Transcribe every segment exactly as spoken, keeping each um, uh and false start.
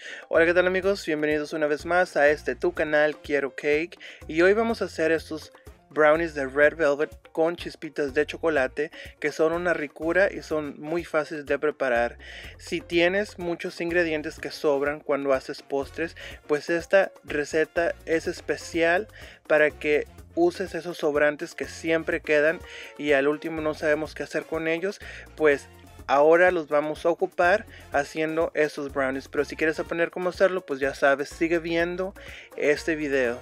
Hola, ¿qué tal amigos? Bienvenidos una vez más a este tu canal Quiero Cake. Y hoy vamos a hacer estos brownies de Red Velvet con chispitas de chocolate, que son una ricura y son muy fáciles de preparar. Si tienes muchos ingredientes que sobran cuando haces postres, pues esta receta es especial para que uses esos sobrantes que siempre quedan y al último no sabemos qué hacer con ellos. Pues ahora los vamos a ocupar haciendo estos brownies. Pero si quieres aprender cómo hacerlo, pues ya sabes, sigue viendo este video.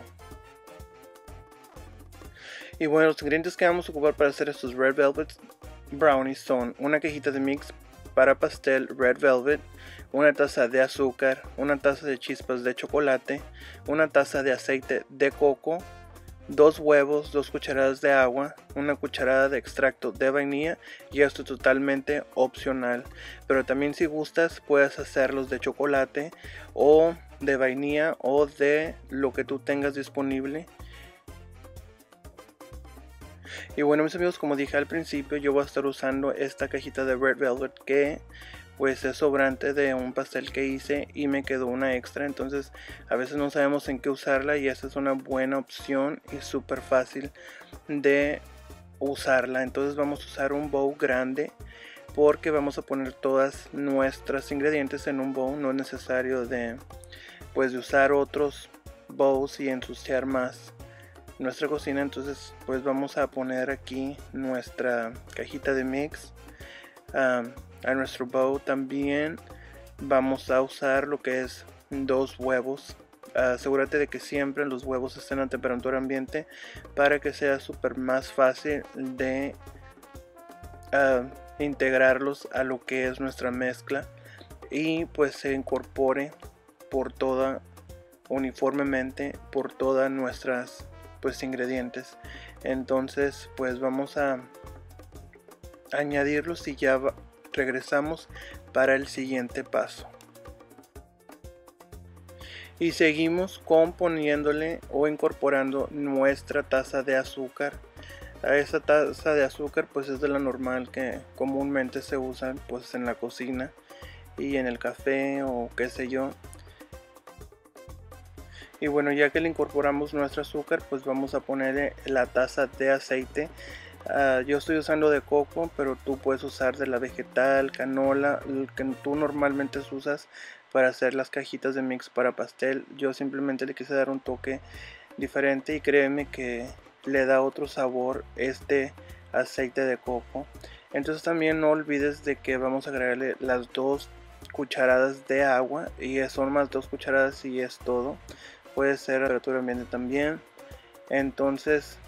Y bueno, los ingredientes que vamos a ocupar para hacer estos Red Velvet brownies son una cajita de mix para pastel Red Velvet, una taza de azúcar, una taza de chispas de chocolate, una taza de aceite de coco, dos huevos, dos cucharadas de agua, una cucharada de extracto de vainilla, y esto es totalmente opcional. Pero también si gustas puedes hacerlos de chocolate o de vainilla o de lo que tú tengas disponible. Y bueno, mis amigos, como dije al principio, yo voy a estar usando esta cajita de Red Velvet que pues es sobrante de un pastel que hice y me quedó una extra. Entonces a veces no sabemos en qué usarla y esta es una buena opción y súper fácil de usarla. Entonces vamos a usar un bowl grande porque vamos a poner todas nuestros ingredientes en un bowl. No es necesario de pues de usar otros bowls y ensuciar más nuestra cocina. Entonces pues vamos a poner aquí nuestra cajita de mix um, a nuestro bowl. También vamos a usar lo que es dos huevos. Uh, asegúrate de que siempre los huevos estén a temperatura ambiente para que sea súper más fácil de uh, integrarlos a lo que es nuestra mezcla y pues se incorpore por toda uniformemente por todas nuestras pues ingredientes. Entonces pues vamos a añadirlos y ya regresamos para el siguiente paso. Y seguimos componiéndole o incorporando nuestra taza de azúcar. A esa taza de azúcar pues es de la normal que comúnmente se usa pues en la cocina y en el café o qué sé yo. Y bueno, ya que le incorporamos nuestro azúcar, pues vamos a ponerle la taza de aceite. Uh, yo estoy usando de coco, pero tú puedes usar de la vegetal, canola, el que tú normalmente usas para hacer las cajitas de mix para pastel. Yo simplemente le quise dar un toque diferente y créeme que le da otro sabor este aceite de coco. Entonces también no olvides de que vamos a agregarle las dos cucharadas de agua, y son más dos cucharadas y es todo. Puede ser a temperatura ambiente también. Entonces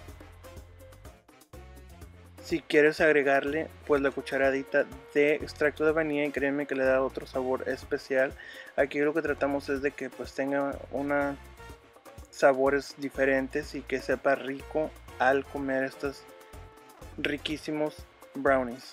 si quieres agregarle pues la cucharadita de extracto de vainilla, y créeme que le da otro sabor especial. Aquí lo que tratamos es de que pues tenga una sabores diferentes y que sepa rico al comer estos riquísimos brownies.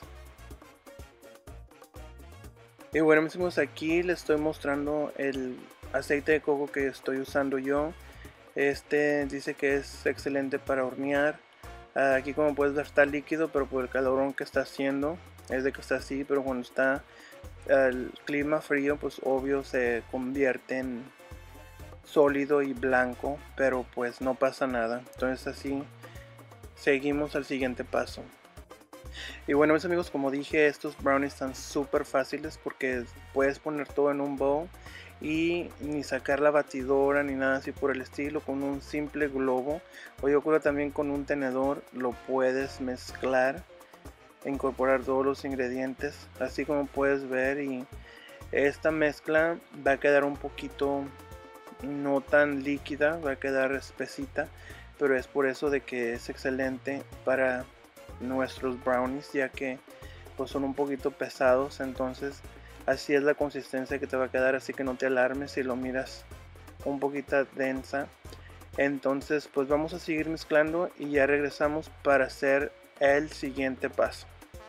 Y bueno, amigos, aquí les estoy mostrando el aceite de coco que estoy usando yo. Este dice que es excelente para hornear. Aquí como puedes ver está líquido, pero por el calorón que está haciendo es de que está así, pero cuando está el clima frío pues obvio se convierte en sólido y blanco, pero pues no pasa nada. Entonces así seguimos al siguiente paso. Y bueno, mis amigos, como dije, estos brownies están súper fáciles porque puedes poner todo en un bowl y ni sacar la batidora ni nada así por el estilo. Con un simple globo, o yo creo también con un tenedor, lo puedes mezclar e incorporar todos los ingredientes así como puedes ver, y esta mezcla va a quedar un poquito no tan líquida, va a quedar espesita, pero es por eso de que es excelente para nuestros brownies, ya que pues son un poquito pesados. Entonces así es la consistencia que te va a quedar, así que no te alarmes si lo miras un poquito densa. Entonces pues vamos a seguir mezclando y ya regresamos para hacer el siguiente paso.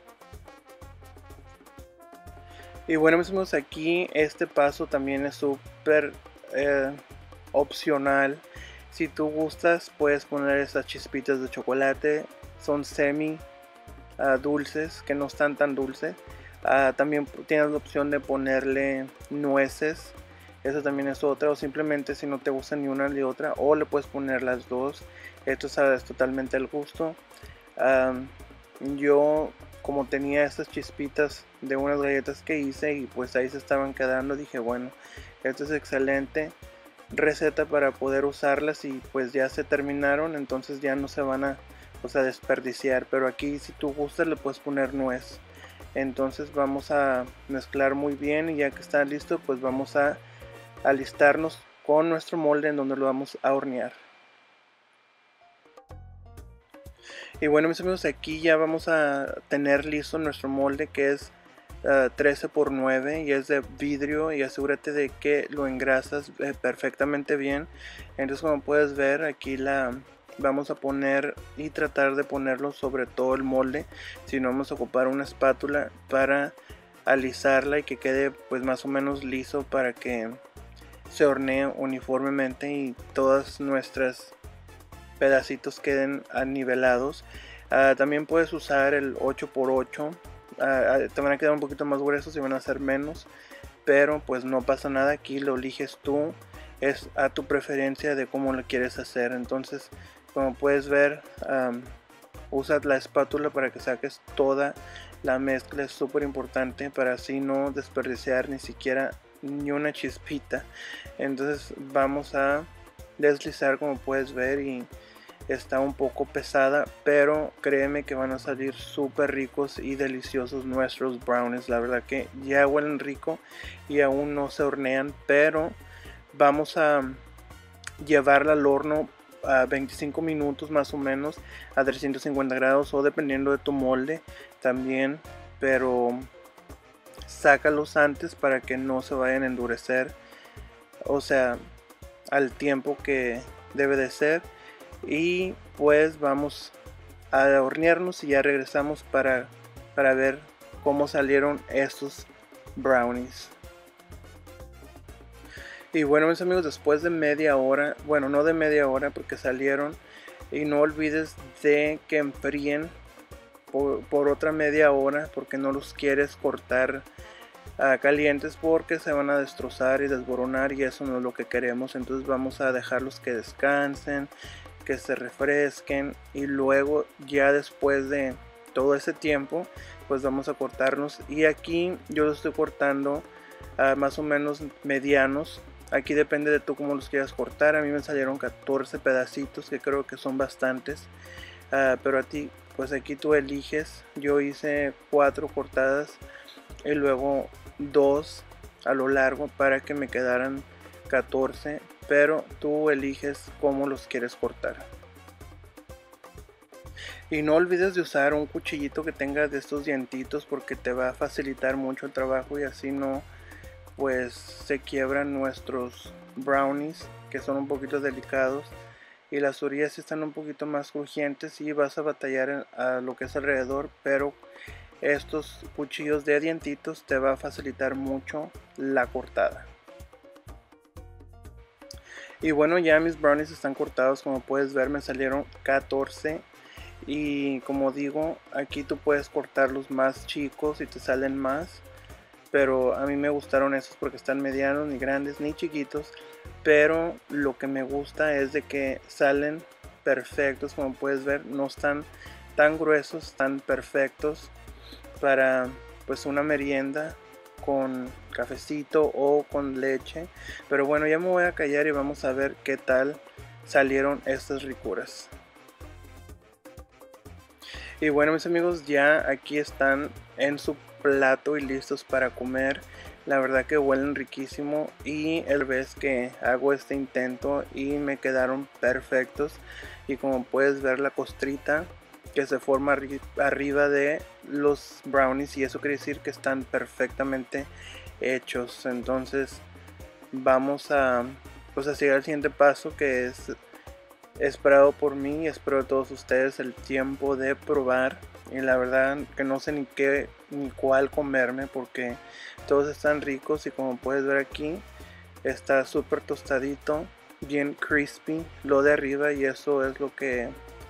Y bueno, mis amigos, aquí este paso también es súper eh, opcional. Si tú gustas puedes poner esas chispitas de chocolate, son semi uh, dulces, que no están tan dulces. Uh, también tienes la opción de ponerle nueces. Eso también es otra, o simplemente si no te gusta ni una ni otra, o le puedes poner las dos. Esto es totalmente al gusto. Um, yo como tenía estas chispitas de unas galletas que hice y pues ahí se estaban quedando, dije bueno, esto es excelente receta para poder usarlas y pues ya se terminaron, entonces ya no se van a, o sea, desperdiciar. Pero aquí si tú gustas le puedes poner nuez. Entonces vamos a mezclar muy bien y ya que está listo pues vamos a alistarnos con nuestro molde en donde lo vamos a hornear. Y bueno mis amigos, aquí ya vamos a tener listo nuestro molde, que es uh, trece por nueve y es de vidrio, y asegúrate de que lo engrasas eh, perfectamente bien. Entonces como puedes ver aquí la vamos a poner y tratar de ponerlo sobre todo el molde. Si no, vamos a ocupar una espátula para alisarla y que quede pues más o menos liso para que se hornee uniformemente y todas nuestras pedacitos queden anivelados. Uh, también puedes usar el ocho por ocho, uh, te van a quedar un poquito más gruesos y van a ser menos, pero pues no pasa nada, aquí lo eliges tú, es a tu preferencia de cómo lo quieres hacer. Entonces como puedes ver, um, usa la espátula para que saques toda la mezcla, es súper importante para así no desperdiciar ni siquiera ni una chispita. Entonces vamos a deslizar, como puedes ver, y está un poco pesada, pero créeme que van a salir súper ricos y deliciosos nuestros brownies. La verdad que ya huelen rico y aún no se hornean, pero vamos a llevarla al horno a veinticinco minutos más o menos a trescientos cincuenta grados, o dependiendo de tu molde también, pero sácalos antes para que no se vayan a endurecer, o sea, al tiempo que debe de ser. Y pues vamos a hornearnos y ya regresamos para, para ver cómo salieron estos brownies. Y bueno mis amigos, después de media hora, bueno no de media hora porque salieron, y no olvides de que enfríen por, por otra media hora, porque no los quieres cortar uh, calientes porque se van a destrozar y desboronar, y eso no es lo que queremos. Entonces vamos a dejarlos que descansen, que se refresquen, y luego ya después de todo ese tiempo pues vamos a cortarnos. Y aquí yo los estoy cortando uh, más o menos medianos. Aquí depende de tú cómo los quieras cortar. A mí me salieron catorce pedacitos, que creo que son bastantes, uh, pero a ti pues aquí tú eliges. Yo hice cuatro cortadas y luego dos a lo largo para que me quedaran catorce, pero tú eliges cómo los quieres cortar. Y no olvides de usar un cuchillito que tenga de estos dientitos, porque te va a facilitar mucho el trabajo y así no pues se quiebran nuestros brownies, que son un poquito delicados, y las orillas están un poquito más crujientes y vas a batallar a lo que es alrededor, pero estos cuchillos de dientitos te va a facilitar mucho la cortada. Y bueno, ya mis brownies están cortados, como puedes ver me salieron catorce, y como digo, aquí tú puedes cortarlos más chicos y te salen más, pero a mí me gustaron estos porque están medianos, ni grandes ni chiquitos, pero lo que me gusta es de que salen perfectos. Como puedes ver, no están tan gruesos, están perfectos para pues una merienda con cafecito o con leche. Pero bueno, ya me voy a callar y vamos a ver qué tal salieron estas ricuras. Y bueno mis amigos, ya aquí están en su plato y listos para comer. La verdad que huelen riquísimo, y el vez que hago este intento y me quedaron perfectos. Y como puedes ver, la costrita que se forma arri arriba de los brownies, y eso quiere decir que están perfectamente hechos. Entonces vamos a pues a seguir al siguiente paso, que es esperado por mí y espero de todos ustedes, el tiempo de probar. Y la verdad que no sé ni qué ni cuál comerme, porque todos están ricos, y como puedes ver aquí está súper tostadito, bien crispy lo de arriba, y eso es lo que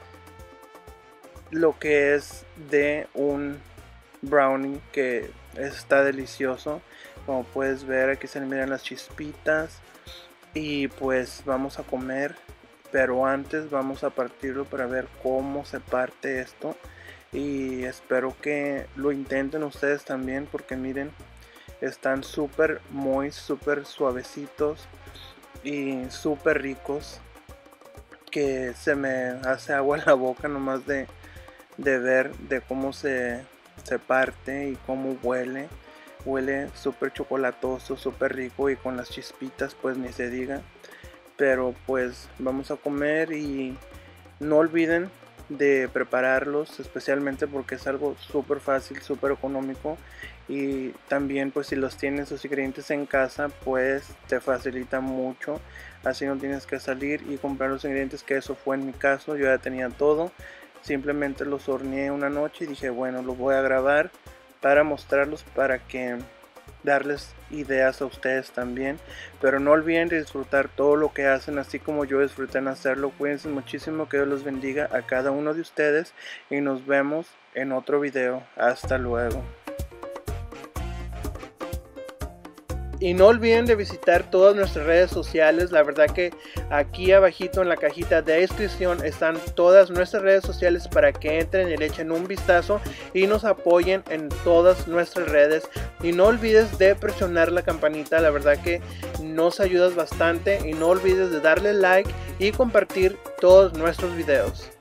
lo que es de un brownie que está delicioso. Como puedes ver, aquí se le miran las chispitas. Y pues vamos a comer, pero antes vamos a partirlo para ver cómo se parte esto. Y espero que lo intenten ustedes también, porque miren, están súper, muy, súper suavecitos y súper ricos, que se me hace agua en la boca nomás de, de ver de cómo se, se parte y cómo huele. Huele súper chocolatoso, súper rico, y con las chispitas pues ni se diga. Pero pues vamos a comer, y no olviden de prepararlos, especialmente porque es algo súper fácil, súper económico. Y también pues si los tienes los ingredientes en casa, pues te facilita mucho, así no tienes que salir y comprar los ingredientes, que eso fue en mi caso. Yo ya tenía todo, simplemente los horneé una noche y dije, bueno, los voy a grabar para mostrarlos, para que darles ideas a ustedes también. Pero no olviden de disfrutar todo lo que hacen, así como yo disfruté en hacerlo. Cuídense muchísimo, que Dios los bendiga a cada uno de ustedes, y nos vemos en otro video. Hasta luego. Y no olviden de visitar todas nuestras redes sociales. La verdad que aquí abajito en la cajita de descripción están todas nuestras redes sociales, para que entren y le echen un vistazo y nos apoyen en todas nuestras redes. Y no olvides de presionar la campanita, la verdad que nos ayudas bastante. Y no olvides de darle like y compartir todos nuestros videos.